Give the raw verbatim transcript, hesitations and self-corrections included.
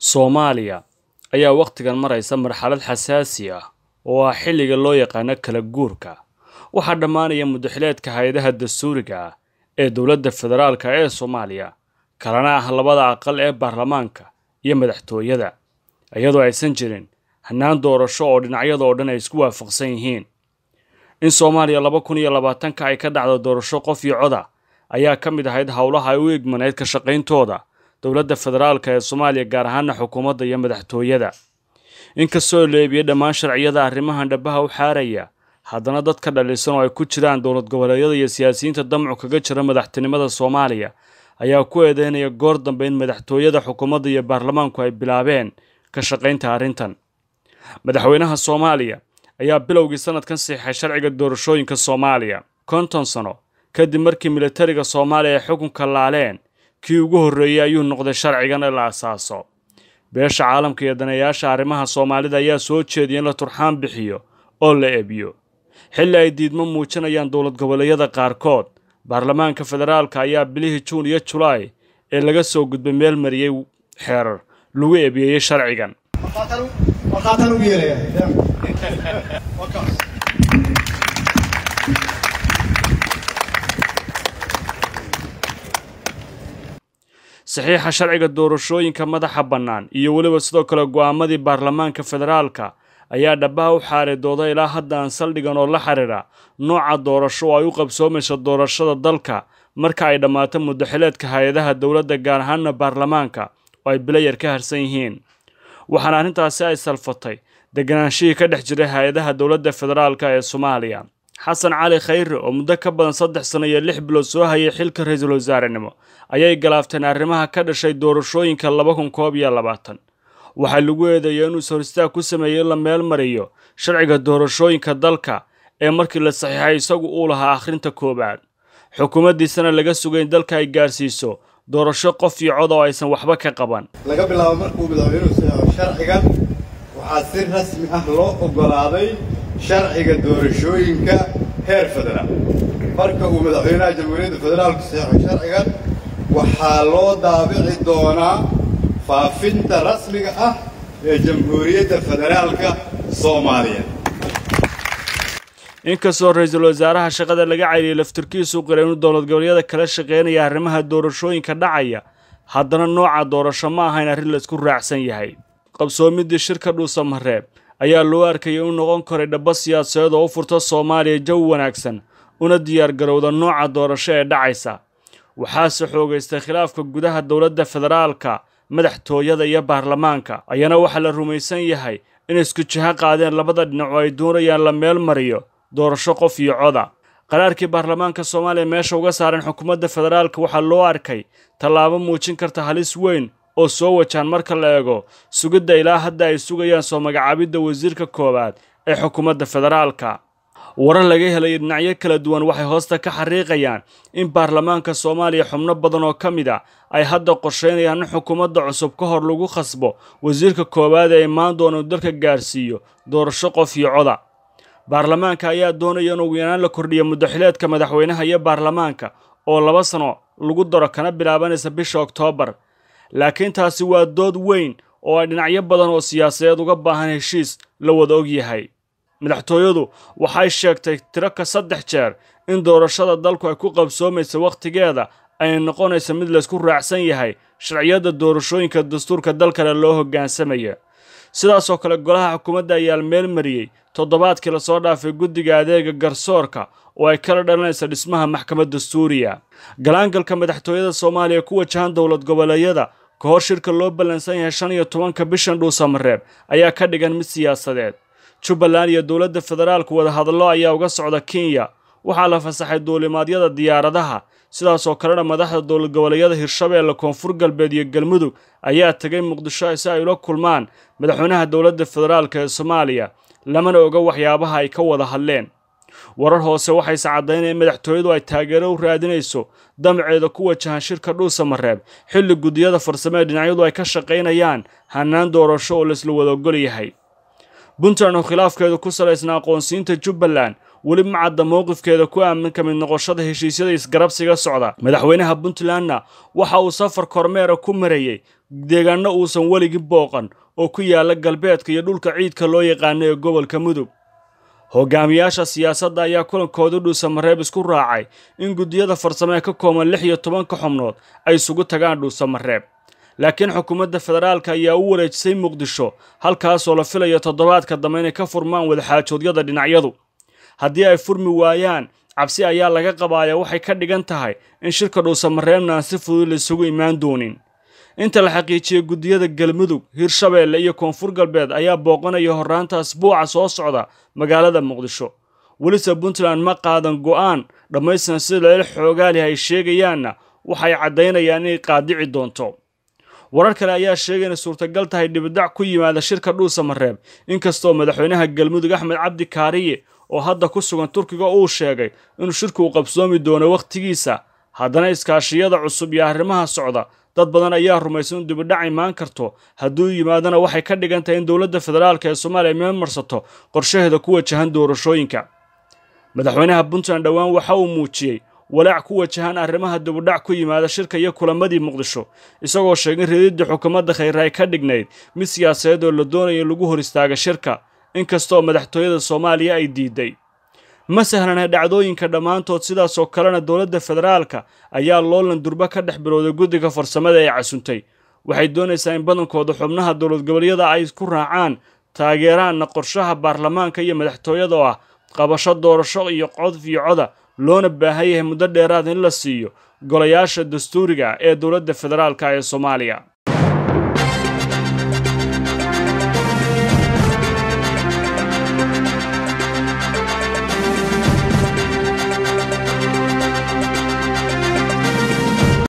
Soomaaliya ayaa waqtigan maraysa marxalad xasaasi ah oo ah xilliga loo yaqaan kala guurka. Waxaa dhamaanaya muddaxileedka hay'adaha dastuuriga ah ee dowladda federaalka ee Soomaaliya, kalena ah labada aqal ee baarlamaanka iyo madaxtooyada, iyadoo aysan jirin hannaan doorasho oo dhinacyada oo dhan ay isku waafaqsan yihiin. In Soomaaliya laba kun iyo labaatanka ay ka dhacdo doorasho qof iyo cod ah ayaa ka mid ahayd hawlaha ay u igmaneyd ka shaqayntooda dowladda federaalka ee Soomaaliya, gaar ahaan xukuumadda iyo madaxtooyada. Inkastoo la eebiyo dhammaan sharciyada arrimahan dhabaha u xaaraya, haddana dadka dhalisan oo ay ku jiraan dowlad goboleedyada iyo siyaasiyiinta damcu kaga jira madaxtinimada Soomaaliya ayaa ku eedeynaya goor dambe in madaxtooyada, xukuumadda iyo baarlamaanku ay bilaabeen ka shaqaynta arrintan. Madaxweynaha Soomaaliya ayaa bilowgii sanadkan saxiixay sharciga doorashooyinka Soomaaliya konton sano kadib markii militariga Soomaaliya ay xukunka laaleen. Kii ugu horreeyay ayuu noqday sharcigan la asaaso. Beesha caalamka iyo daneeyaasha arrimaha Soomaalida ayaa soo jeediyay in la turxaan bixiyo oo la eebiyo. Xilli ay diidmo muujinayaan dowlad goboleedyada qaarkood, baarlamaanka federaalka ayaa bilihii Juun iyo Julaay ee laga soo gudbay meel mariyay xeerar lagu eebiyay sharcigan. saxiixa sharciga doorashooyinka madaxa bannaan iyo weliba sidoo kale go'aamadii baarlamaanka federaalka ayaa dhabaha u xaaray dooda ilaa hadda aan saldhigan oo la xiriira nooca doorasho oo ay u qabsoomayso doorashada dalka marka ay dhammaato muddaxileedka hay'adaha dowladda, gaar ahaanna baarlamaanka oo ay bilayar ka harsan yihiin. Waxaana arrintaasi ay salfatay deganaanshihii ka dhex jiray hay'adaha dowladda federaalka ee Soomaaliya. Xasan Cali Khayre oo muddo ka badan saddex sano iyo lix bilood soo hayay xilka ra'iisul wasaarenimo ayay galaafteen arrimaha ka dhashay doorashooyinka laba kun koob iyo labaatan. Waxaa lagu eedeeyay inuu soo istaag ku sameeyay la meel mariyo sharciga doorashooyinka dalka ee markii la saxiixay isagu uu lahaa akhrinta koobaad. Xukuumaddiisana laga sugay in dalka ay gaarsiiso doorasho qof iyo cod oo aysan waxba ka qaban. laga bilaabo markuu madaxweynuhu saxiixo sharcigan waxaa si rasmi ah loo oggolaaday sharciga doorashooyinka heer federaal. marka uu madaxweynaha jamhuuriyadda federaalku saxiixo sharcigan waxaa loo daabici doonaa faafinta rasmiga ah ee jamhuuriyadda federaalka Soomaaliya. inkastoo ra'iisul wasaaraha shaqada laga cayriyay laftirkiisu qiray inuu dowlad goboleedyada kala shaqeynaya arrimaha doorashooyinka dhacaya, haddana nooca doorasho ma ahayn arrin la isku raacsan yahay. qabsoomidii shirka dhuusamareeb ayaa loo arkayay inuu noqon karay dhaba siyaasadeed oo u furta Soomaaliya jawi wanaagsan una diyaar garowda nooca doorasho ee dhacaysa. waxaase xoogaystay khilaafka gudaha dowladda federaalka, madaxtooyada iyo baarlamaanka, ayana waxaa la rumaysan yahay in isku jiha qaadeen labada dhinac oo ay doonayaan la meel mariyo doorasho qof iyo coda. qaraarkii baarlamaanka Soomaaliya meesha uga saaran xukuumadda federaalka waxaa loo arkay tallaabo muujin karta halis weyn oo soo wajahan marka la eego sugidda ilaa hadda ay sugayaan soo magacaabidda wasiirka koowaad ee xukuumadda federaalka. warar laga helay dhinacyo kala duwan waxay hoosta ka xariiqayaan in baarlamaanka Soomaaliya xubno badan oo ka mid ah ay hadda qorsheynayaan in xukuumadda cusub ka hor lagu khasbo wasiirka koowaad ee imaan doona uu dalka gaarsiiyo doorasho qof iyo coda. baarlamaanka ayaa doonaya in ugu yaraan la kordhiyo muddaxileedka madaxweynaha iyo baarlamaanka oo laba sano lagu daro kana bilaabanaysa bisha Oktoobar. laakiin taasi waa dood weyn oo ay dhinacyo badan oo siyaasadeed uga baahan heshiis la wada og yahay. madaxtooyadu waxay sheegtay tiro ka saddex jeer in doorashada dalku ay ku qabsoomayso waqtigeeda ay noqonayso mid la isku raacsan yahay sharciyada doorashooyinka dastuurka dalkana loo hogaansamayo. sidaas oo kale golaha xukuumadda ayaa meel mariyay toddobaadkii la soo dhaafay guddiga adeega garsoorka oo ay kala dhalanayso dhismaha maxkamad dastuuriya. galaangalka madaxtooyada Soomaaliya ku wajahan dowlad goboleedyada ka hor shirka loo ballansan yahay shan iyo tobanka bishan dhuusamareeb ayaa ka dhigan mid siyaasadeed. Jubbaland iyo dowladda federaalku wada hadallo ayaa uga socda Kenya. waxaa la fasaxay duulimaadyada diyaaradaha. sidaas oo kalena madaxda dowlad goboleedyada Hirshabeelle, Koonfur Galbeed iyo Galmudug ayaa tagay Muqdisho si ay ula kulmaan madaxweynaha dowladda federaalka ee Soomaaliya, lamana oga waxyaabaha ay ka wada hadleen. warar hoose waxay sacadeynayaan madaxtooyadu ay taageero u raadinayso damceeda ku wajahan shirka dhuusamareeb, xilli gudiyada farsamada dhinacyadu ay ka shaqaynayaan hannaan doorasho oo la isla wada ogol yahay. Puntland oo khilaafkeedu ku salaysnaa aqoonsiinta Jubbaland weli ma cadda mowqifkeeda ku aamin ka mid noqoshada heshiisyada isgarabsiga socda. Madaxweynaha Puntlandna waxa uu safar kormeera ku marayay deegaano uusan weligii booqan oo ku yaala galbeedka iyo dhulka ciidka loo yaqaan ee gobolka Mudug. Hogaamiyaasha siyaasadda ayaa kulankooda Dhuusamareeb isku raacay in gudiyada farsamo ee ka kooban lix iyo toban ka xubnood ay isugu tagaan Dhuusamareeb. Laakiin xukuumadda federaalka ayaa u wareejisay Muqdisho halkaas oo la filayo toddobaadka dambe inay ka furmaan wadaxaajoodyada dhinacyadu. Haddii ay furmi waayaan, cabsi ayaa laga qabayaa waxay ka dhigan tahay in shirka Dhuusamareebna aan si fudud la isugu imaan doonin. Inta la xaqiijiyay gudiyada Galmudug, Hirshabeelle iyo Koonfur Galbeed ayaa booqanaya horraanta asbuuca soo socda magaalada Muqdisho. Welise Puntland ma qaadan go'aan dhammaystiran sida la xoogaali ay sheegayaanna waxay caddaynayaan inay qaadici doonto. Warar kale ayaa sheegay in suurtagal tahay dibadhac ku yimaada shirka Dhuusamareeb, inkastoo madaxweynaha Galmudug Axmed Cabdi Kaariye oo hadda ku sugan Turkiga uu sheegay inuu shirku u qabsoomi doono waqtigiisa. Haddana iskaashiyada cusub iyo arrimaha socda, dad badan ayaa rumaysan in dibadhac imaan karto. Hadduu yimaadana waxay ka dhigan tahay in dowladda federaalka ee Soomaaliya meel marsato qorshaheeda ku wajahan doorashooyinka. Madaxweynaha Puntland dhawaan waxa uu muujiyay walaac ku wajahan arrimaha dibadhac ku yimaada shirka iyo kulamadii Muqdisho, isagoo sheegay in reedida xukuumadda Khayre ay ka dhignayd mid siyaasadeed oo la doonayo in lagu hor istaago shirka, inkastoo madaxtooyada Soomaaliya ay diiday. Ma sahlana dhacdooyinka dhammaantood, sidaas oo kalena dowladda federaalka ayaa loolan durba ka dhex bilowday guddiga farsamada ee casuntay. Waxay doonaysaa in badankooda xubnaha dowlad goboleedyada ay ku raacaan taageeraana qorshaha baarlamaanka iyo madaxtooyada oo ah qabasho doorasho iyo cod iyo coda loona baahan yahay muddo dheeraad in la siiyo golayaasha dastuuriga ee dowladda federaalka ee Soomaaliya.